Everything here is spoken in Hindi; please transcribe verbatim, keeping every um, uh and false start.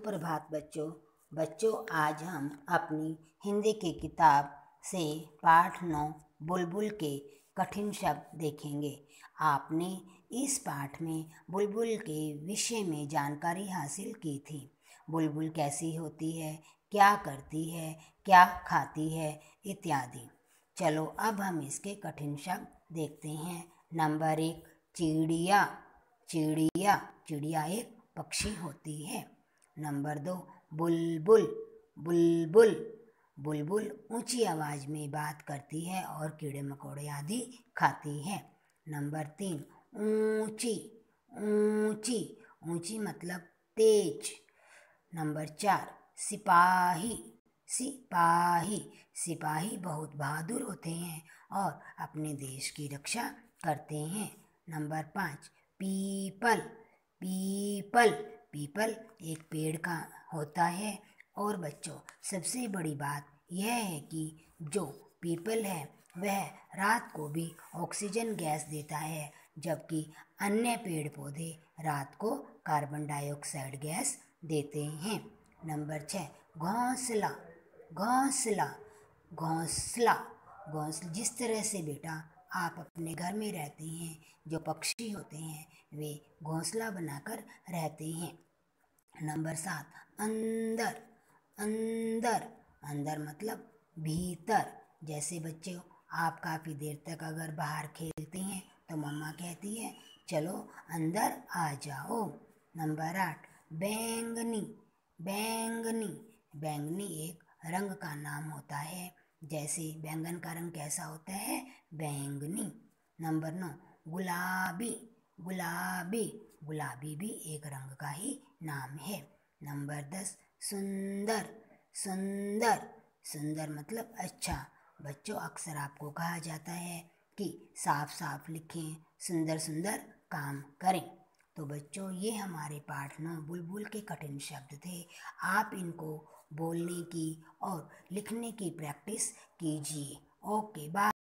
सुप्रभात बच्चों बच्चों आज हम अपनी हिंदी की किताब से पाठ नौ बुलबुल के कठिन शब्द देखेंगे। आपने इस पाठ में बुलबुल के विषय में जानकारी हासिल की थी। बुलबुल कैसी होती है, क्या करती है, क्या खाती है इत्यादि। चलो अब हम इसके कठिन शब्द देखते हैं। नंबर एक, चिड़िया। चिड़िया चिड़िया एक पक्षी होती है। नंबर दो, बुलबुल। बुलबुल बुलबुल ऊंची आवाज में बात करती है और कीड़े मकोड़े आदि खाती है। नंबर तीन, ऊंची। ऊंची ऊंची मतलब तेज। नंबर चार, सिपाही। सिपाही सिपाही बहुत बहादुर होते हैं और अपने देश की रक्षा करते हैं। नंबर पाँच, पीपल। पीपल पीपल एक पेड़ का होता है। और बच्चों सबसे बड़ी बात यह है कि जो पीपल है वह रात को भी ऑक्सीजन गैस देता है, जबकि अन्य पेड़ पौधे रात को कार्बन डाइऑक्साइड गैस देते हैं। नंबर छः, घोंसला। घोंसला घोंसला घोंसला जिस तरह से बेटा आप अपने घर में रहते हैं, जो पक्षी होते हैं वे घोंसला बनाकर रहते हैं। नंबर सात, अंदर। अंदर अंदर मतलब भीतर। जैसे बच्चों आप काफ़ी देर तक अगर बाहर खेलते हैं तो मम्मा कहती है चलो अंदर आ जाओ। नंबर आठ, बैंगनी। बैंगनी बैंगनी एक रंग का नाम होता है। जैसे बैंगन का रंग कैसा होता है, बैंगनी। नंबर नौ, गुलाबी। गुलाबी गुलाबी भी एक रंग का ही नाम है। नंबर दस, सुंदर। सुंदर सुंदर मतलब अच्छा। बच्चों अक्सर आपको कहा जाता है कि साफ साफ लिखें, सुंदर सुंदर काम करें। तो बच्चों ये हमारे पाठ नौ बुलबुल के कठिन शब्द थे। आप इनको बोलने की और लिखने की प्रैक्टिस कीजिए। Okay bye.